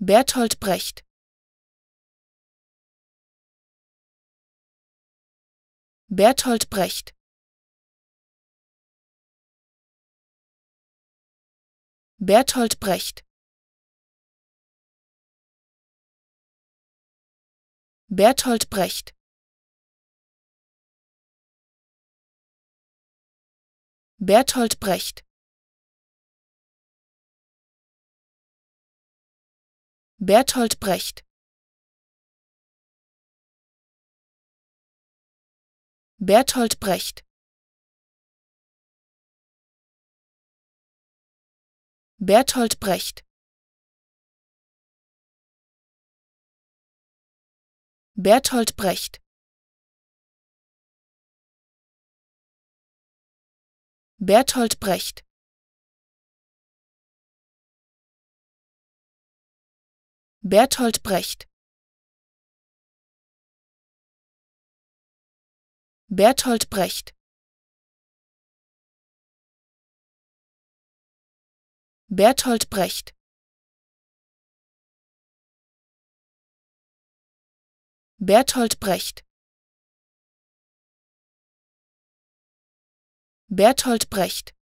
Bertolt Brecht. Bertolt Brecht. Bertolt Brecht. Bertolt Brecht. Bertolt Brecht. Bertolt Brecht. Bertolt Brecht. Bertolt Brecht. Bertolt Brecht. Bertolt Brecht. Bertolt Brecht. Bertolt Brecht. Bertolt Brecht. Bertolt Brecht. Bertolt Brecht.